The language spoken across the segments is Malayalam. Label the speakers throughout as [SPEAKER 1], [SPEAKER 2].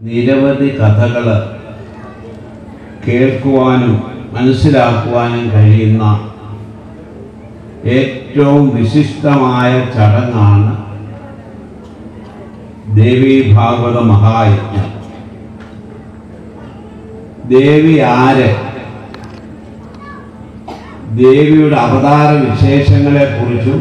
[SPEAKER 1] നിരവധി കഥകൾ കേൾക്കുവാനും മനസ്സിലാക്കുവാനും കഴിയുന്ന ഏറ്റവും വിശിഷ്ടമായ ചടങ്ങാണ് ദേവീ ഭാഗവത മഹായജ്ഞം. ദേവി ആര്, ദേവിയുടെ അവതാര വിശേഷങ്ങളെക്കുറിച്ചും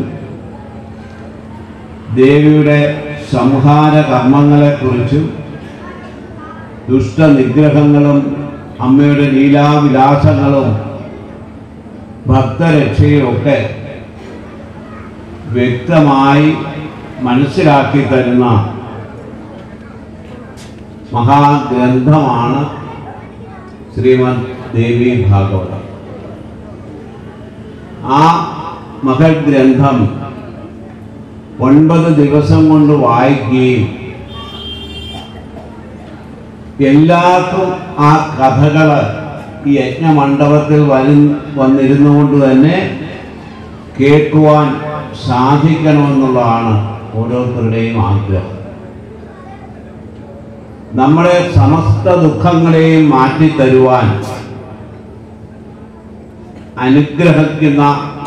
[SPEAKER 1] ദേവിയുടെ സംഹാര കർമ്മങ്ങളെക്കുറിച്ചും ദുഷ്ടനിഗ്രഹങ്ങളും അമ്മയുടെ ലീലാവിലാസങ്ങളും ഭക്തരക്ഷയുമൊക്കെ വ്യക്തമായി മനസ്സിലാക്കി തരുന്ന മഹാഗ്രന്ഥമാണ് ശ്രീമദ് ദേവീ ഭാഗവതം. ആ മഹഗ്രന്ഥം 9 ദിവസം കൊണ്ട് വായിക്കുകയും എല്ലാവർക്കും ആ കഥകൾ ഈ യജ്ഞമണ്ഡപത്തിൽ വന്നിരുന്നുകൊണ്ട് തന്നെ കേൾക്കുവാൻ സാധിക്കണമെന്നുള്ളതാണ് ഓരോരുത്തരുടെയും ആഗ്രഹം. നമ്മുടെ സമസ്ത ദുഃഖങ്ങളെയും മാറ്റിത്തരുവാൻ അനുഗ്രഹിക്കുന്ന,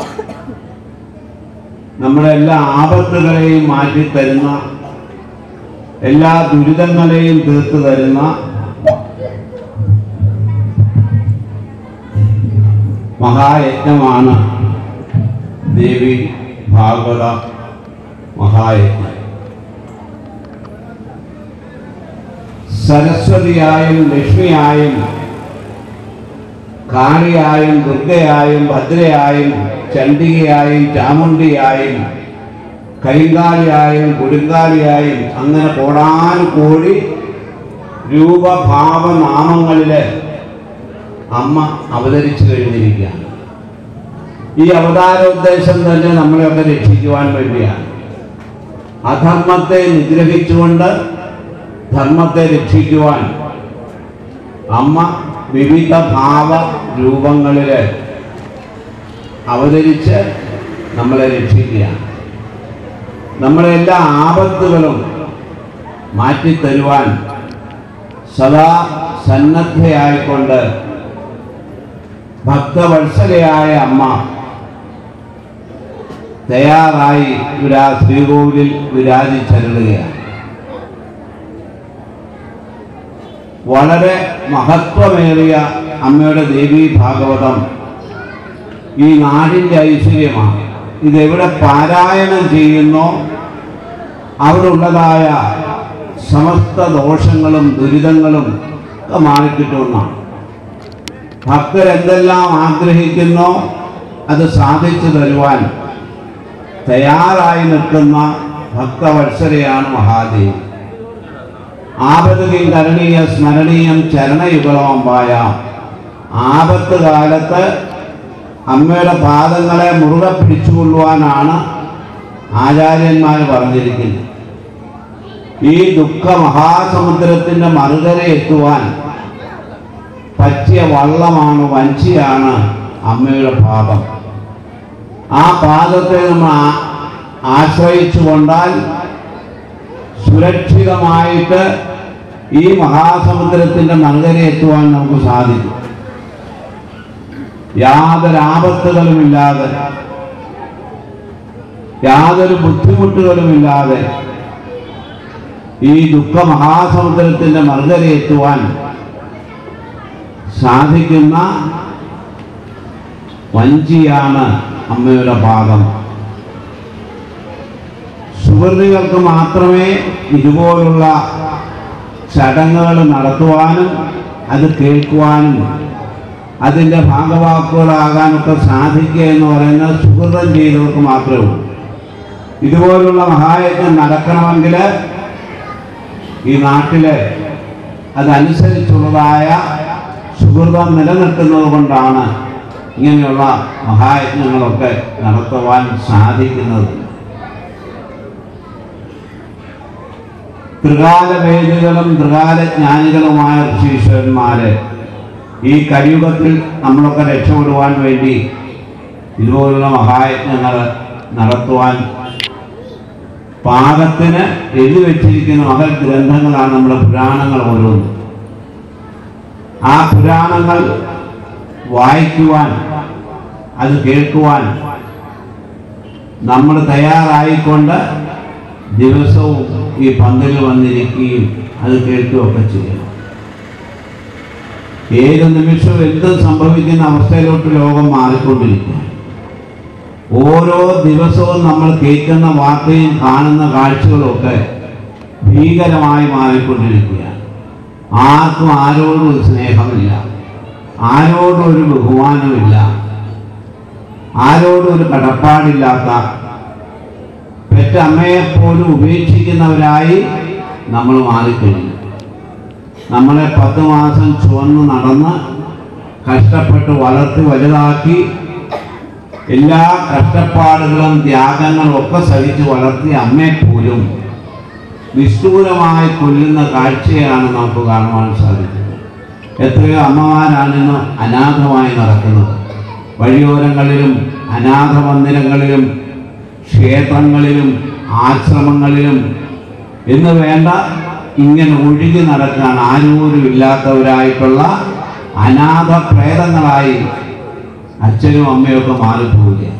[SPEAKER 1] നമ്മുടെ എല്ലാ ആപത്തുകളെയും മാറ്റിത്തരുന്ന, എല്ലാ ദുരിതങ്ങളെയും തീർത്തു തരുന്ന മഹായജ്ഞമാണ് ദേവി ഭാഗവത മഹായജ്ഞം. സരസ്വതിയായും ലക്ഷ്മിയായും കാളിയായും ദുർഗയായും ഭദ്രയായും ചണ്ഡികയായും ചാമുണ്ടിയായും കരിങ്കാളിയായും കൊടുങ്കാളിയായും അങ്ങനെ കോടാനുകോടി രൂപഭാവനാമങ്ങളിൽ അമ്മ അവതരിച്ചു കഴിഞ്ഞിരിക്കുകയാണ്. ഈ അവതാരോദ്ദേശം തന്നെ നമ്മളെയൊക്കെ രക്ഷിക്കുവാൻ വേണ്ടിയാണ്. അധർമ്മത്തെ നിഗ്രഹിച്ചുകൊണ്ട് ധർമ്മത്തെ രക്ഷിക്കുവാൻ അമ്മ വിവിധ ഭാവ രൂപങ്ങളിൽ അവതരിച്ച് നമ്മളെ രക്ഷിക്കുകയാണ്. നമ്മുടെ എല്ലാ ആപത്തുകളും മാറ്റിത്തരുവാൻ സദാ സന്നദ്ധയായിക്കൊണ്ട് ഭക്തവത്സലയായ അമ്മ തയ്യാറായി ശ്രീകോവിലിൽ വിരാജിച്ചരുളുകയാണ്. വളരെ മഹത്വമേറിയ അമ്മയുടെ ദേവീ ഭാഗവതം ഈ നാടിൻ്റെ ഐശ്വര്യമാണ്. ഇതെവിടെ പാരായണം ചെയ്യുന്നോ അവിടെ ഉള്ളതായ സമസ്ത ദോഷങ്ങളും ദുരിതങ്ങളും ഒക്കെ മാറിക്കിട്ടുന്നതാണ്. ഭക്തരെന്തെല്ലാം ആഗ്രഹിക്കുന്നോ അത് സാധിച്ചു തരുവാൻ തയ്യാറായി നിൽക്കുന്ന ഭക്തവത്സരയാണ് മഹാദേവി. ആപത്തുകിം കരണീയ സ്മരണീയം ചരണയുഗളമായ ആപത്ത് കാലത്ത് അമ്മയുടെ പാദങ്ങളെ മുറുകെ പിടിച്ചുകൊള്ളുവാനാണ് ആചാര്യന്മാർ പറഞ്ഞിരിക്കുന്നത്. ഈ ദുഃഖ മഹാസമുദ്രത്തിൻ്റെ മറുകര എത്തുവാൻ പറ്റിയ വള്ളമാണ്, വഞ്ചിയാണ് അമ്മയുടെ പാദം. ആ പാദത്തെ നമ്മൾ ആശ്രയിച്ചു കൊണ്ടാൽ സുരക്ഷിതമായിട്ട് ഈ മഹാസമുദ്രത്തിൻ്റെ മറുകര എത്തുവാൻ നമുക്ക് സാധിക്കും. യാതൊരു ആപത്തുകളുമില്ലാതെ, യാതൊരു ബുദ്ധിമുട്ടുകളുമില്ലാതെ ഈ ദുഃഖ മഹാസമുദ്രത്തിൻ്റെ മറുകര എത്തുവാൻ സാധിക്കുന്ന വഞ്ചിയാണ് അമ്മയുടെ പാദം. സുഹൃത്തുക്കൾക്ക് മാത്രമേ ഇതുപോലുള്ള ചടങ്ങുകൾ നടത്തുവാനും അത് കേൾക്കുവാനും അതിൻ്റെ ഭാഗവാക്കുകളാകാനൊക്കെ സാധിക്കുക എന്ന് പറയുന്നത് സുഹൃതം ചെയ്തവർക്ക് മാത്രമേ ഉള്ളൂ. ഇതുപോലുള്ള മഹായജ്ഞം നടക്കണമെങ്കിൽ ഈ നാട്ടിൽ അതനുസരിച്ചുള്ളതായ സുഹൃതം നിലനിൽക്കുന്നത് കൊണ്ടാണ് ഇങ്ങനെയുള്ള മഹായജ്ഞങ്ങളൊക്കെ നടത്തുവാൻ സാധിക്കുന്നത്. ത്രികാലവേദികളും ത്രികാലജ്ഞാനികളുമായ ഋഷീശ്വരന്മാരെ ഈ കലിയുഗത്തിൽ നമ്മളൊക്കെ രക്ഷപ്പെടുവാൻ വേണ്ടി ഇതുപോലുള്ള മഹായജ്ഞങ്ങൾ നടത്തുവാൻ പാകത്തിന് എഴുതി വെച്ചിരിക്കുന്ന മഹൽ ഗ്രന്ഥങ്ങളാണ് നമ്മുടെ പുരാണങ്ങൾ ഓരോന്നും. ആ പുരാണങ്ങൾ വായിക്കുവാൻ, അത് കേൾക്കുവാൻ നമ്മൾ തയ്യാറായിക്കൊണ്ട് ദിവസവും ഈ പന്തലിൽ വന്നിരിക്കുകയും അത് കേൾക്കുകയൊക്കെ ചെയ്യണം. ഏത് നിമിഷവും എന്തും സംഭവിക്കുന്ന അവസ്ഥയിലോട്ട് ലോകം മാറിക്കൊണ്ടിരിക്കുക. ഓരോ ദിവസവും നമ്മൾ കേൾക്കുന്ന വാർത്തയും കാണുന്ന കാഴ്ചകളൊക്കെ ഭീകരമായി മാറിക്കൊണ്ടിരിക്കുകയാണ്. ആർക്കും ആരോടും ഒരു സ്നേഹമില്ല, ആരോടും ഒരു ബഹുമാനമില്ല, ആരോടും ഒരു കടപ്പാടില്ലാത്ത, പെറ്റമ്മയെപ്പോലും ഉപേക്ഷിക്കുന്നവരായി നമ്മൾ മാറിക്കഴിഞ്ഞു. നമ്മളെ 10 മാസം ചുവന്ന് നടന്ന് കഷ്ടപ്പെട്ട് വളർത്തി വലുതാക്കി എല്ലാ കഷ്ടപ്പാടുകളും ത്യാഗങ്ങളും ഒക്കെ സഹിച്ച് വളർത്തിയ അമ്മയെപ്പോലും നിഷ്ഠൂരമായി കൊല്ലുന്ന കാഴ്ചയാണ് നമുക്ക് കാണുവാൻ സാധിക്കുന്നത്. എത്രയോ അമ്മമാരാണിന്ന് അനാഥമായി നടക്കുന്നത്. വഴിയോരങ്ങളിലും അനാഥ മന്ദിരങ്ങളിലും ക്ഷേത്രങ്ങളിലും ആശ്രമങ്ങളിലും എന്ന് വേണ്ട ഇങ്ങനെ ഒഴുകി നടക്കാൻ ആരോരുമില്ലാത്തവരായിട്ടുള്ള അനാഥ പ്രേതങ്ങളായി അച്ഛനും അമ്മയൊക്കെ മാറിപ്പോവുകയാണ്.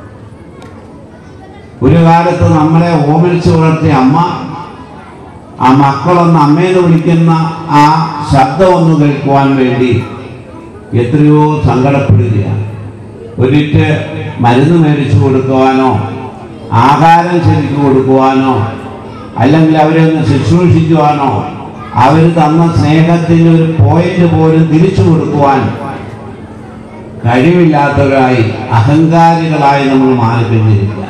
[SPEAKER 1] ഒരു കാലത്ത് നമ്മളെ ഓമനിച്ച് വളർത്തിയ അമ്മ, ആ മക്കളൊന്ന് അമ്മയെന്ന് വിളിക്കുന്ന ആ ശബ്ദമൊന്ന് കേൾക്കുവാൻ വേണ്ടി എത്രയോ സങ്കടപ്പെടുകയാണ്. ഒരിറ്റ് മരുന്ന് മേടിച്ചു കൊടുക്കുവാനോ ആഹാരം ശരിക്ക് കൊടുക്കുവാനോ അല്ലെങ്കിൽ അവരെ ഒന്ന് ശുശ്രൂഷിക്കുവാനോ അവർ തന്ന സ്നേഹത്തിന് ഒരു പോയിന്റ് പോലും തിരിച്ചു കൊടുക്കുവാൻ കഴിവില്ലാത്തവരായി അഹങ്കാരികളായി നമ്മൾ മാറിക്കഴിഞ്ഞിരിക്കുക.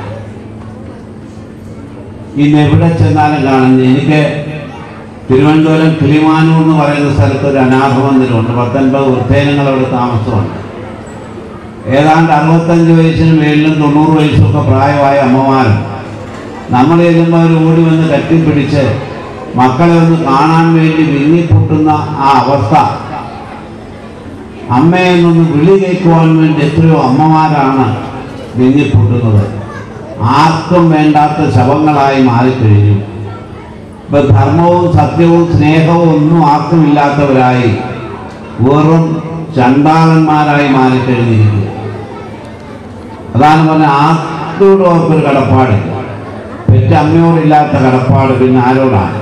[SPEAKER 1] ഇന്ന് എവിടെ ചെന്നാലും കാണുന്നത്, എനിക്ക് തിരുവനന്തപുരം കിളിമാനൂർ എന്ന് പറയുന്ന സ്ഥലത്ത് ഒരു അനാഥ മന്ദിരമുണ്ട്. 19 വൃദ്ധജനങ്ങൾ അവിടെ താമസമുണ്ട്. ഏതാണ്ട് 65 വയസ്സിന് മേളിലും 90 വയസ്സൊക്കെ പ്രായമായ അമ്മമാരും നമ്മൾ ചെല്ലുമ്പോൾ അവർ ഓടി വന്ന് കെട്ടിപ്പിടിച്ച് മക്കളെ ഒന്ന് കാണാൻ വേണ്ടി വിങ്ങിപ്പൊട്ടുന്ന ആ അവസ്ഥ, അമ്മയെന്നൊന്ന് വിളി കേൾക്കുവാൻ വേണ്ടി എത്രയോ അമ്മമാരാണ് വിങ്ങിപ്പൊട്ടുന്നത്. ആർക്കും വേണ്ടാത്ത ശവങ്ങളായി മാറിക്കഴിഞ്ഞു. ഇപ്പം ധർമ്മവും സത്യവും സ്നേഹവും ഒന്നും ആർക്കും ഇല്ലാത്തവരായി വെറും ചണ്ടാളന്മാരായി മാറിക്കഴിഞ്ഞിരിക്കുക. അതാണ് പറഞ്ഞാൽ ആർക്കോടും അവർക്കൊരു കടപ്പാടില്ല. പെറ്റ അമ്മയോടില്ലാത്ത കടപ്പാട് പിന്നെ ആരോടാണ്?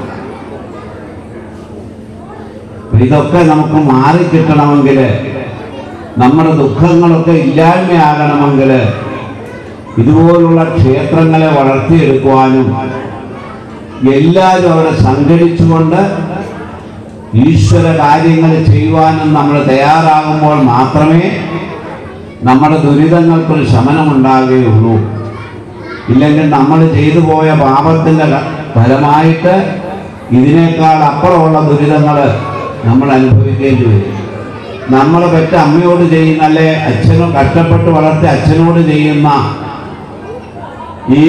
[SPEAKER 1] ഇതൊക്കെ നമുക്ക് മാറിക്കിട്ടണമെങ്കിൽ, നമ്മുടെ ദുഃഖങ്ങളൊക്കെ ഇല്ലായ്മയാകണമെങ്കിൽ ഇതുപോലുള്ള ക്ഷേത്രങ്ങളെ വളർത്തിയെടുക്കുവാനും എല്ലാവരും അവിടെ സംഘടിച്ചുകൊണ്ട് ഈശ്വര കാര്യങ്ങൾ ചെയ്യുവാനും നമ്മൾ തയ്യാറാകുമ്പോൾ മാത്രമേ നമ്മുടെ ദുരിതങ്ങൾക്കൊരു ശമനമുണ്ടാകുകയുള്ളൂ. ഇല്ലെങ്കിൽ നമ്മൾ ചെയ്തു പോയ പാപത്തിൻ്റെ ഫലമായിട്ട് ഇതിനേക്കാൾ അപ്പുറമുള്ള ദുരിതങ്ങൾ നമ്മൾ അനുഭവിക്കേണ്ടി വരും. നമ്മൾ പെറ്റ അമ്മയോട് ചെയ്യുന്ന, അല്ലെ അച്ഛനും കഷ്ടപ്പെട്ട് വളർത്തി അച്ഛനോട് ചെയ്യുന്ന ഈ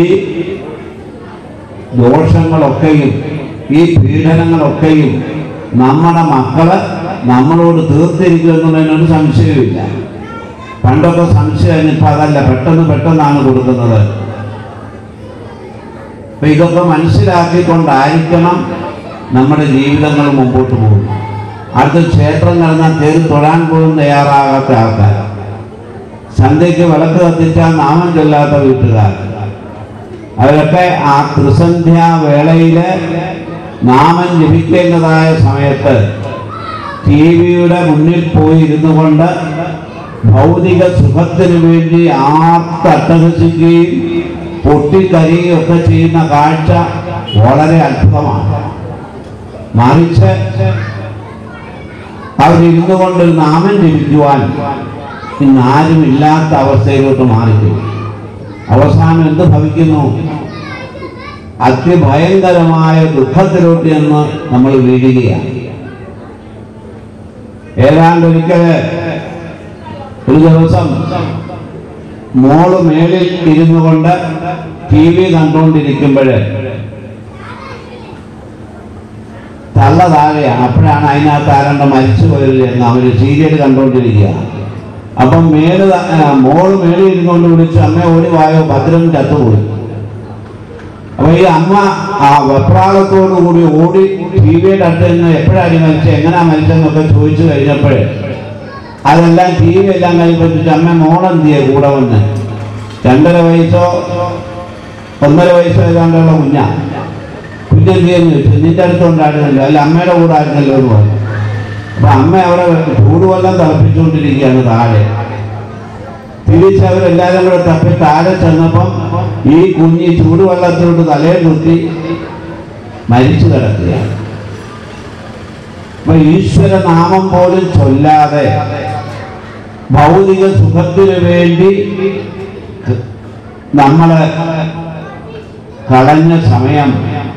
[SPEAKER 1] ദോഷങ്ങളൊക്കെയും ഈ പീഡനങ്ങളൊക്കെയും നമ്മുടെ മക്കള് നമ്മളോട് തീർത്തിരിക്കുമെന്നുള്ളതിനൊരു സംശയമില്ല. പണ്ടൊക്കെ സംശയം, ഇപ്പം അതല്ല, പെട്ടെന്നാണ് കൊടുക്കുന്നത്. അപ്പം ഇതൊക്കെ മനസ്സിലാക്കിക്കൊണ്ടായിരിക്കണം നമ്മുടെ ജീവിതങ്ങൾ മുമ്പോട്ട് പോകും. അടുത്ത ക്ഷേത്രം നടന്നാൽ കയറി തൊഴാൻ പോലും തയ്യാറാകാത്ത ആൾക്കാർ, സന്ധ്യയ്ക്ക് വിളക്ക് കത്തിച്ചാൽ നാമം ചൊല്ലാത്ത വീട്ടുകാർ, അവരൊക്കെ ആ ത്രിസന്ധ്യാവേളയിൽ നാമം ജപിക്കേണ്ടതായ സമയത്ത് ടിവിയുടെ മുന്നിൽ പോയി ഇരുന്നു കൊണ്ട് ഭൗതിക സുഖത്തിന് വേണ്ടി ആർത്തട്ടഹസിക്കുകയും പൊട്ടിക്കരയുകയും ഒക്കെ ചെയ്യുന്ന കാഴ്ച വളരെ അത്ഭുതമാണ്. മറിച്ച് അവരിരുന്നു കൊണ്ടൊരു നാമം ജപിക്കുവാൻ ഇന്നാരും ഇല്ലാത്ത അവസ്ഥയിലോട്ട് മാറിപ്പോയി. അവസാനം എന്ത് ഭവിക്കുന്നു? അതിഭയങ്കരമായ ദുഃഖത്തിലോട്ട് എന്ന് നമ്മൾ വീഴുകയാണ്. ഏതാണ്ട് ഒരിക്കല് ഒരു ദിവസം മോള് മേളിൽ ഇരുന്നു കൊണ്ട് TV കണ്ടുകൊണ്ടിരിക്കുമ്പോൾ തള്ള താഴെയാണ്. അപ്പോഴാണ് അതിനകത്ത് ആരണ്ട മരിച്ചു പോയത് എന്ന് അവർ സീരിയൽ കണ്ടുകൊണ്ടിരിക്കുക. അപ്പം മോള് മേളിൽ ഇരുന്നുകൊണ്ട് വിളിച്ചു, അമ്മ ഓടി വായോ, ഭദ്രൻ ചത്തുപോയി. അപ്പൊ ഈ അമ്മ ആ വെപ്രാളത്തോടു കൂടി ഓടി ടിവിയുടെ അടുത്ത് നിന്ന് എപ്പോഴാണ് മരിച്ചത്, എങ്ങനെയാ മരിച്ചതെന്നൊക്കെ ചോദിച്ചു കഴിഞ്ഞപ്പോഴേ അതെല്ലാം ടി വി എല്ലാം കഴിപ്പിച്ചിട്ട് അമ്മ മോളെന്തിയെ കൂടെ വന്ന് 2.5 വയസ്സോ 1.5 വയസ്സോ ഏതാണ്ടുള്ള കുഞ്ഞെന്തിയെന്ന് ചോദിച്ചു. നിന്റെ അടുത്തുണ്ടായിരുന്നല്ലോ, അല്ല അമ്മയുടെ കൂടെ ആയിരുന്നല്ലോ എന്ന് പറഞ്ഞു. അപ്പൊ അമ്മ അവിടെ ചൂടുവെള്ളം തിളപ്പിച്ചുകൊണ്ടിരിക്കുകയാണ് താഴെ. തിരിച്ചവരെല്ലാവരും കൂടെ തപ്പി താഴെ ചെന്നപ്പം ഈ കുഞ്ഞി ചൂടുവെള്ളത്തിലോട്ട് തലയെ കുത്തി മരിച്ചു കിടക്കുകയാണ്. അപ്പൊ ഈശ്വര നാമം പോലും ചൊല്ലാതെ ഭൗതിക സുഖത്തിനു വേണ്ടി നമ്മള് കളഞ്ഞ സമയം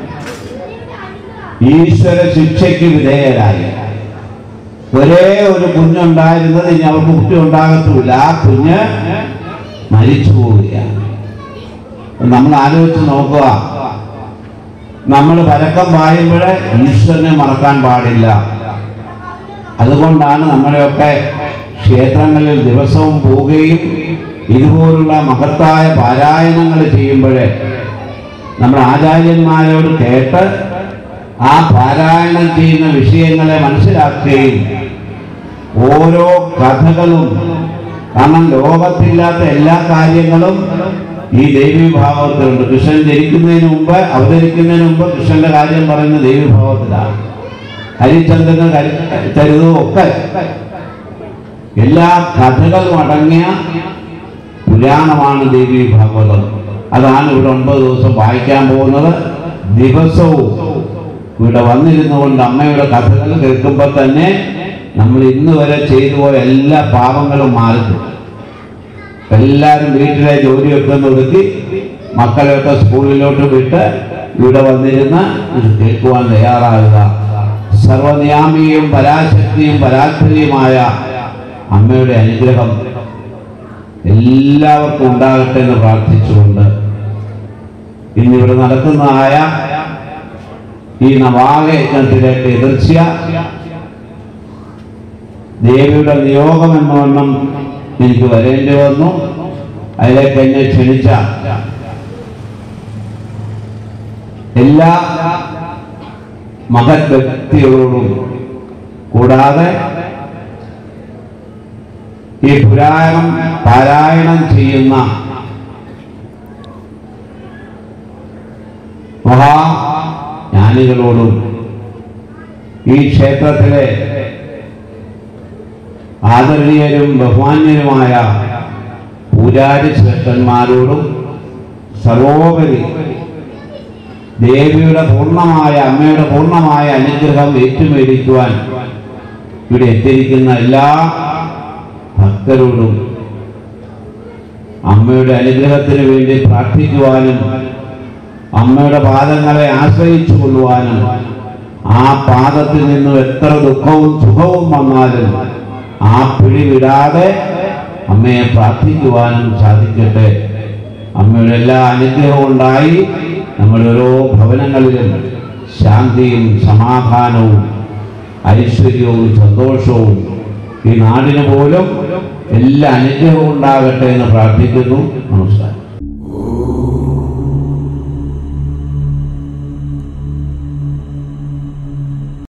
[SPEAKER 1] ഈശ്വര ശിക്ഷയ്ക്ക് വിധേയരായി. ഒരേ ഒരു കുഞ്ഞുണ്ടായിരുന്നത് ഇനി അവർക്ക് കുട്ടി ഉണ്ടാകത്തുമില്ല. ആ കുഞ്ഞ് മരിച്ചു പോവുകയാണ്. നമ്മൾ ആലോചിച്ച് നോക്കുക, നമ്മൾ പരക്കം പായുമ്പോഴേ ഈശ്വരനെ മറക്കാൻ പാടില്ല. അതുകൊണ്ടാണ് നമ്മളെയൊക്കെ ക്ഷേത്രങ്ങളിൽ ദിവസവും പോവുകയും ഇതുപോലുള്ള മഹത്തായ പാരായണങ്ങൾ ചെയ്യുമ്പോഴേ നമ്മൾ ആചാര്യന്മാരോട് കേട്ട് ആ പാരായണം ചെയ്യുന്ന വിഷയങ്ങളെ മനസ്സിലാക്കുകയും ഓരോ കഥകളും, കാരണം ലോകത്തില്ലാത്ത എല്ലാ കാര്യങ്ങളും ഈ ദേവീഭാവത്തിലുണ്ട്. കൃഷ്ണൻ ജനിക്കുന്നതിന് മുമ്പ്, അവതരിക്കുന്നതിന് മുമ്പ് കൃഷ്ണന്റെ കാര്യം പറയുന്ന ദേവീഭാവത്തിലാണ്. ഹരിചന്ദ്രന് ചരിതവും ഒക്കെ എല്ലാ കഥകളും അടങ്ങിയ പുരാണമാണ് ദേവീഭാഗവതം. അതാണ് ഇവിടെ 9 ദിവസം വായിക്കാൻ പോകുന്നത്. ദിവസവും ഇവിടെ വന്നിരുന്നു കൊണ്ട് അമ്മയുടെ കഥകൾ കേൾക്കുമ്പോൾ തന്നെ നമ്മൾ ഇന്ന് വരെ ചെയ്തു പോയ എല്ലാ പാപങ്ങളും മാറും. എല്ലാവരും വീട്ടിലെ ജോലിയൊക്കെ ഒതുക്കി മക്കളെയൊക്കെ സ്കൂളിലോട്ട് വിട്ട് ഇവിടെ വന്നിരുന്ന് കേൾക്കുവാൻ തയ്യാറാകുക. സർവനിയാമിയും പരാശക്തിയും പരാത്പരിയുമായ അമ്മയുടെ അനുഗ്രഹം എല്ലാവർക്കും ഉണ്ടാകട്ടെ എന്ന് പ്രാർത്ഥിച്ചുകൊണ്ട് ഇന്നിവിടെ നടക്കുന്നതായ ഈ നവാഹ യജ്ഞത്തിലേക്ക് എതിർച്ച ദേവിയുടെ നിയോഗം എന്നവണ്ണം എനിക്ക് വരേണ്ടി വന്നു. അതിലേക്ക് എന്നെ ക്ഷണിച്ച എല്ലാ മഹത് വ്യക്തികളോടും കൂടാതെ ഈ പുരാണം പാരായണം ചെയ്യുന്ന മഹാജ്ഞാനികളോടും ഈ ക്ഷേത്രത്തിലെ ആദരണീയരും ബഹുമാന്യരുമായ പൂജാരി ശ്രേഷ്ഠന്മാരോടും സർവോപരി ദേവിയുടെ പൂർണ്ണമായ, അമ്മയുടെ പൂർണ്ണമായ അനുഗ്രഹം ഏറ്റുമേടിക്കുവാൻ ഇവിടെ എത്തിയിരിക്കുന്ന എല്ലാ ഭക്തരോടും അമ്മയുടെ അനുഗ്രഹത്തിന് വേണ്ടി പ്രാർത്ഥിക്കുവാനും അമ്മയുടെ പാദങ്ങളെ ആശ്രയിച്ചു കൊള്ളുവാനും ആ പാദത്തിൽ നിന്നും എത്ര ദുഃഖവും സുഖവും വന്നാലും ആ പിടി വിടാതെ അമ്മയെ പ്രാർത്ഥിക്കുവാനും സാധിക്കട്ടെ. അമ്മയുടെ എല്ലാ അനുഗ്രഹവും ഉണ്ടായി നമ്മുടെ ഓരോ ഭവനങ്ങളിലും ശാന്തിയും സമാധാനവും ഐശ്വര്യവും സന്തോഷവും ഈ നാടിന് പോലും എല്ലാ അനുഗ്രഹവും ഉണ്ടാകട്ടെ എന്ന് പ്രാർത്ഥിക്കുന്നു. നമസ്കാരം.